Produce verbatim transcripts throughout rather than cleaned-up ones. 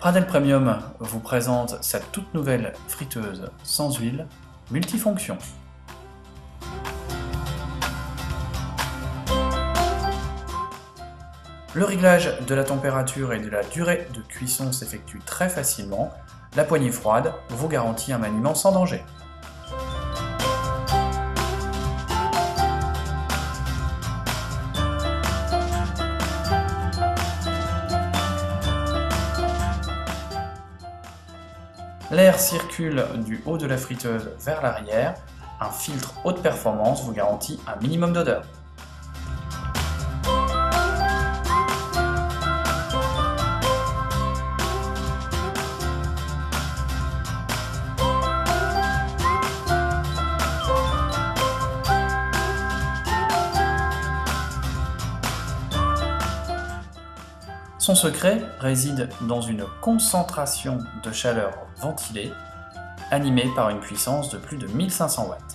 Pradel Premium vous présente sa toute nouvelle friteuse sans huile, multifonction. Le réglage de la température et de la durée de cuisson s'effectue très facilement. La poignée froide vous garantit un maniement sans danger. L'air circule du haut de la friteuse vers l'arrière. Un filtre haute performance vous garantit un minimum d'odeur. Son secret réside dans une concentration de chaleur ventilée, animée par une puissance de plus de mille cinq cents watts.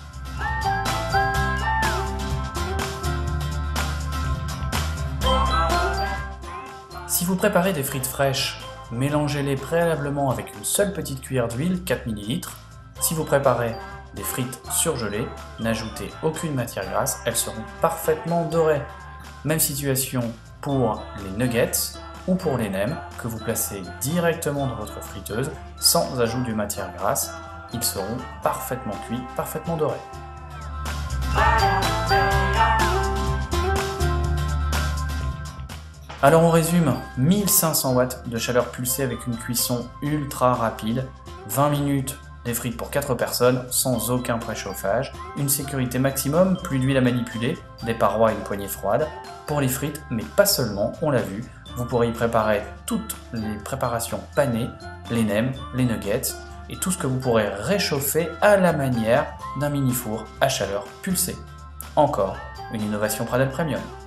Si vous préparez des frites fraîches, mélangez-les préalablement avec une seule petite cuillère d'huile, quatre millilitres. Si vous préparez des frites surgelées, n'ajoutez aucune matière grasse, elles seront parfaitement dorées. Même situation pour les nuggets ou pour les nems que vous placez directement dans votre friteuse sans ajout de matière grasse. Ils seront parfaitement cuits, parfaitement dorés. Alors on résume, mille cinq cents watts de chaleur pulsée avec une cuisson ultra rapide, vingt minutes des frites pour quatre personnes sans aucun préchauffage, une sécurité maximum, plus d'huile à manipuler, des parois et une poignée froide. Pour les frites, mais pas seulement, on l'a vu, vous pourrez y préparer toutes les préparations panées, les nems, les nuggets et tout ce que vous pourrez réchauffer à la manière d'un mini four à chaleur pulsée. Encore une innovation Pradel Premium.